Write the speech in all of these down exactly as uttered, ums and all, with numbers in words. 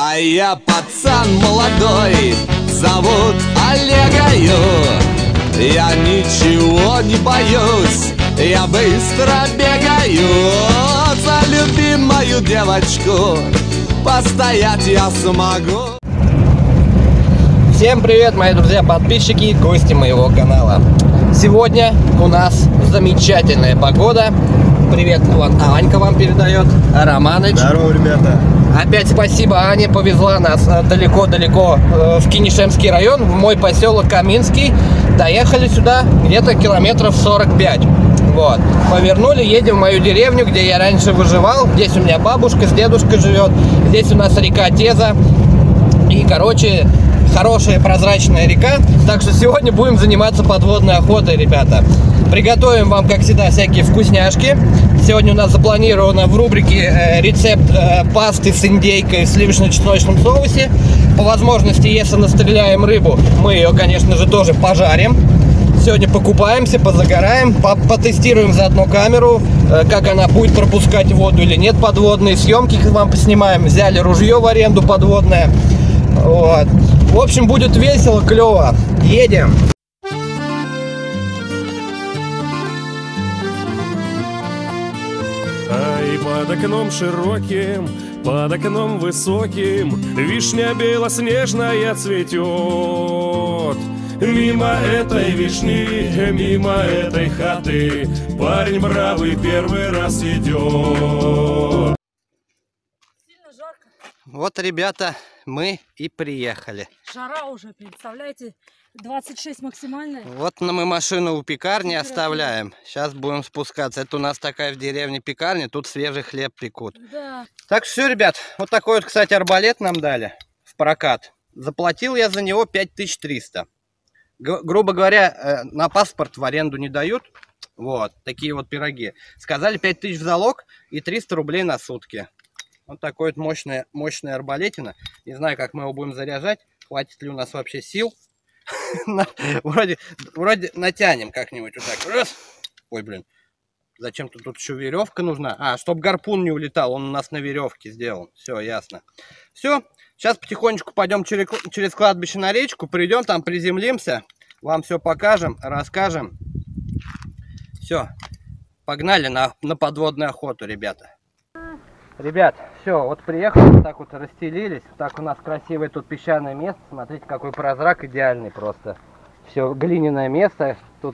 А я пацан молодой, зовут Олегою. Я ничего не боюсь, я быстро бегаю. За любимую девочку постоять я смогу. Всем привет, мои друзья, подписчики и гости моего канала. Сегодня у нас замечательная погода. Привет, вон Анька вам передает, Романыч. Здорово, ребята. Опять спасибо Ане, повезла нас далеко-далеко в Кинешемский район, в мой поселок Каминский. Доехали сюда где-то километров сорок пять. Вот. Повернули, едем в мою деревню, где я раньше выживал. Здесь у меня бабушка с дедушкой живет. Здесь у нас река Теза. И, короче, хорошая прозрачная река. Так что сегодня будем заниматься подводной охотой, ребята. Приготовим вам, как всегда, всякие вкусняшки. Сегодня у нас запланировано в рубрике э, рецепт э, пасты с индейкой в сливочно-чесночном соусе. По возможности, если настреляем рыбу, мы ее, конечно же, тоже пожарим. Сегодня покупаемся, позагораем, по потестируем заодно камеру, э, как она будет пропускать воду или нет, подводные съемки вам поснимаем. Взяли ружье в аренду подводное. Вот. В общем, будет весело, клево. Едем. Ай, под окном широким, под окном высоким вишня белоснежная цветет. Мимо этой вишни, мимо этой хаты парень бравый первый раз идет. Сильно жарко. Вот, ребята, мы и приехали. Жара уже, представляете, двадцать шесть максимальная. Вот мы машину у пекарни оставляем. Сейчас будем спускаться. Это у нас такая в деревне пекарня. Тут свежий хлеб пекут. Да. Так что все, ребят. Вот такой вот, кстати, арбалет нам дали в прокат. Заплатил я за него пять тысяч триста. Г грубо говоря, на паспорт в аренду не дают. Вот, такие вот пироги. Сказали пять тысяч в залог и триста рублей на сутки. Вот такой вот мощная, мощная арбалетина. Не знаю, как мы его будем заряжать. Хватит ли у нас вообще сил. Вроде, вроде натянем как-нибудь вот так. Раз. Ой, блин. Зачем-то тут еще веревка нужна. А, чтобы гарпун не улетал. Он у нас на веревке сделан. Все, ясно. Все. Сейчас потихонечку пойдем через, через кладбище на речку. Придем, там приземлимся. Вам все покажем, расскажем. Все. Погнали на, на подводную охоту, ребята. Ребят, все, вот приехали, вот так вот расстелились. Так у нас красивое тут песчаное место. Смотрите, какой прозрак идеальный просто. Все, глиняное место. Тут.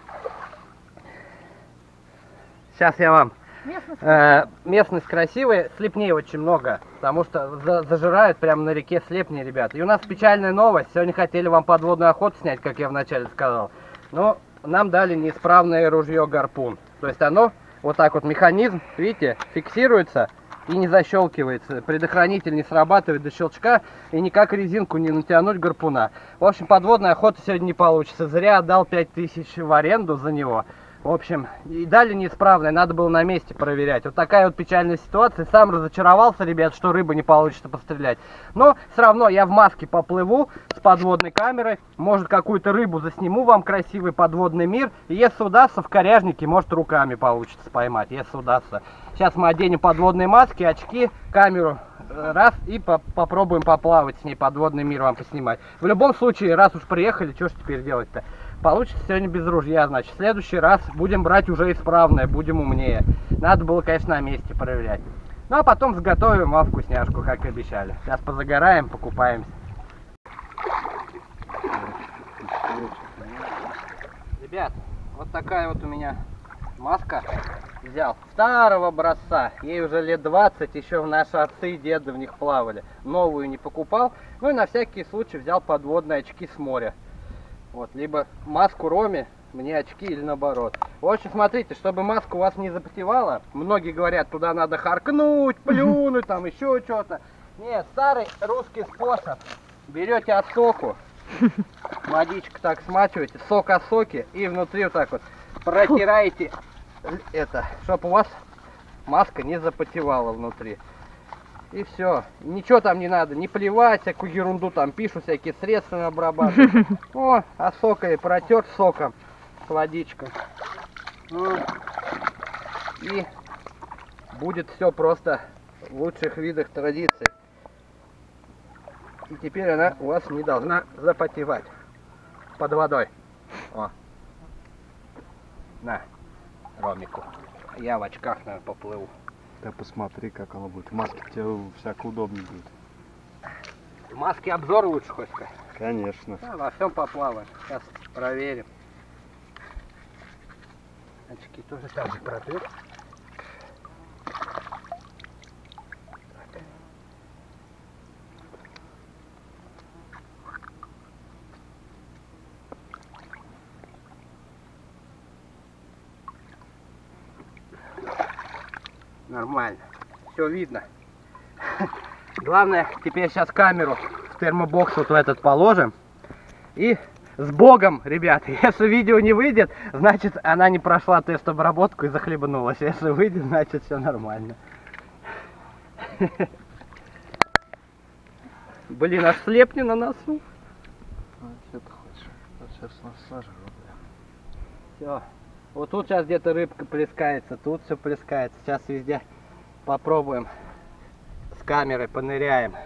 Сейчас я вам. Местность, э, местность красивая, слепней очень много. Потому что за зажирают прямо на реке слепни, ребят. И у нас печальная новость. Сегодня хотели вам подводную охоту снять, как я вначале сказал. Но нам дали неисправное ружье гарпун. То есть оно, вот так вот механизм, видите, фиксируется и не защелкивается. Предохранитель не срабатывает до щелчка и никак резинку не натянуть гарпуна. В общем, подводная охота сегодня не получится. Зря отдал пять тысяч в аренду за него. В общем, и дали неисправное, надо было на месте проверять. Вот такая вот печальная ситуация. Сам разочаровался, ребят, что рыба не получится пострелять. Но все равно я в маске поплыву с подводной камерой. Может, какую-то рыбу засниму вам, красивый подводный мир. И если удастся, в коряжнике, может, руками получится поймать, если удастся. Сейчас мы оденем подводные маски, очки, камеру. Раз, и по попробуем поплавать с ней, подводный мир вам поснимать. В любом случае, раз уж приехали, что ж теперь делать-то? Получится сегодня без ружья, значит. В следующий раз будем брать уже исправное, будем умнее. Надо было, конечно, на месте проверять. Ну, а потом заготовим вам вкусняшку, как и обещали. Сейчас позагораем, покупаемся. Ребят, вот такая вот у меня маска. Взял старого образца, ей уже лет двадцать, еще наши отцы и деды в них плавали. Новую не покупал, ну и на всякий случай взял подводные очки с моря. Вот, либо маску Роме, мне очки или наоборот. В общем, смотрите, чтобы маска у вас не запотевала, многие говорят, туда надо харкнуть, плюнуть, там еще что-то. Нет, старый русский способ. Берете осоку, водичку так смачиваете, сок о соке и внутри вот так вот протираете это, чтобы у вас маска не запотевала внутри. И все. Ничего там не надо, не плевать, всякую ерунду там пишут, всякие средства обрабатывают. О, а сокой протер соком с водичкой. И будет все просто в лучших видах традиций. И теперь она у вас не должна запотевать под водой. О. На, Ромику. Я в очках, наверное, поплыву. Да посмотри, как оно будет. В маске тебе всяко удобнее будет. В маске обзор лучше, хоть сказать. Конечно. Да, во всем поплаваем. Сейчас проверим. Очки тоже так же протрем. Нормально. Все видно. Главное, теперь сейчас камеру в термобокс вот в этот положим. И с Богом, ребят. Если видео не выйдет, значит она не прошла тест-обработку и захлебнулась. Если выйдет, значит все нормально. Блин, аж слепни на носу. А что ты хочешь? А сейчас насажу. Все. Вот тут сейчас где-то рыбка плескается, тут все плескается. Сейчас везде попробуем с камерой, поныряем.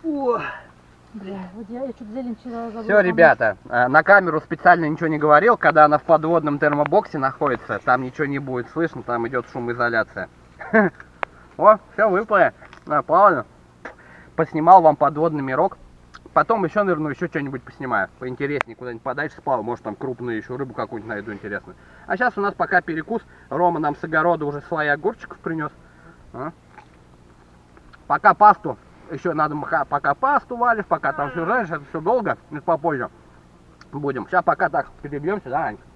Бля, вот я, я что-то зелень вчера забыла. Все, ребята, э, на камеру специально ничего не говорил, когда она в подводном термобоксе находится, там ничего не будет слышно, там идет шумоизоляция. О, все, выплыли. Правильно. Поснимал вам подводный мирок. Потом еще нырну, еще что-нибудь поснимаю. Поинтереснее, куда-нибудь подальше сплаваю. Может там крупную еще рыбу какую-нибудь найду интересную. А сейчас у нас пока перекус. Рома нам с огорода уже слои огурчиков принес. А? Пока пасту. Еще надо пока пасту валишь, пока там все жаришь. Это все долго. Это попозже будем. Сейчас пока так перебьемся, да, Анька?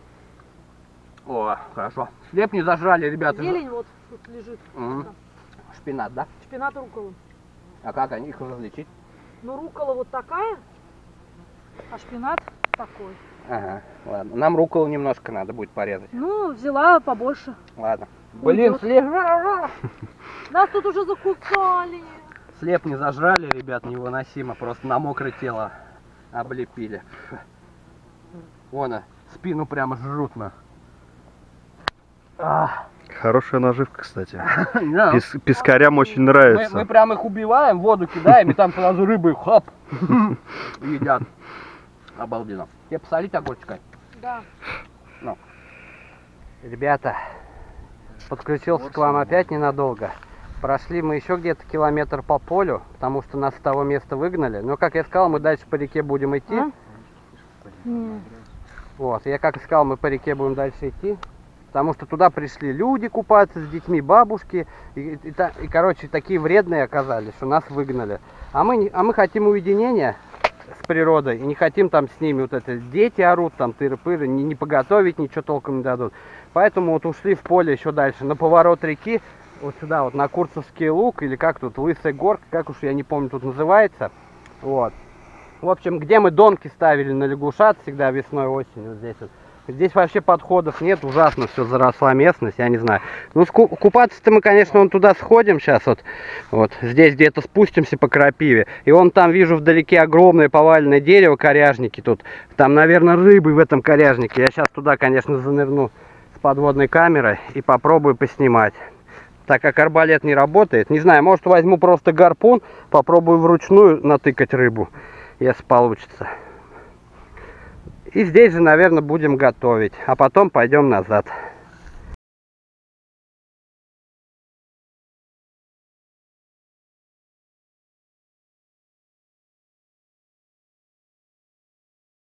О, хорошо. Слеп не зажрали, ребята. Зелень вот тут лежит. Угу. Шпинат, да? Шпинат, руккола. А как они их различить? Ну, руккола вот такая, а шпинат такой. Ага, ладно. Нам рукколу немножко надо будет порезать. Ну, взяла побольше. Ладно. Блин, Уйдет. слеп... Нас тут уже закусали. Слеп не зажрали, ребят, невыносимо. Просто на мокрое тело облепили. Вон, а, спину прямо жрут на. Ах. Хорошая наживка, кстати. Да. Пес- пескарям очень Мы, нравится. мы прям их убиваем, в воду кидаем, и там сразу рыбы хоп едят. Обалденно. Тебе посолить огурчика? Да. Ну. Ребята, подключился к вам опять ненадолго. Прошли мы еще где-то километр по полю, потому что нас с того места выгнали. Но, как я сказал, мы дальше по реке будем идти. А? Нет. Вот, я как и сказал, мы по реке будем дальше идти. Потому что туда пришли люди купаться с детьми, бабушки. И, и, и, и короче, такие вредные оказались, что нас выгнали. А мы, не- а мы хотим уединения с природой. И не хотим там с ними вот это, дети орут, там тыры-пыры, не, не поготовить, ничего толком не дадут. Поэтому вот ушли в поле еще дальше, на поворот реки. Вот сюда, вот на Курцевский луг, или как тут, Лысая горка, как уж я не помню тут называется. Вот. В общем, где мы донки ставили на лягушат всегда весной, осенью, вот здесь вот. Здесь вообще подходов нет, ужасно все заросла местность, я не знаю. Ну, ску- купаться-то мы, конечно, вон туда сходим сейчас, вот, вот здесь где-то спустимся по крапиве. И вон там вижу вдалеке огромное поваленное дерево, коряжники тут. Там, наверное, рыбы в этом коряжнике. Я сейчас туда, конечно, занырну с подводной камерой и попробую поснимать. Так как арбалет не работает, не знаю, может возьму просто гарпун, попробую вручную натыкать рыбу, если получится. И здесь же, наверное, будем готовить, а потом пойдем назад.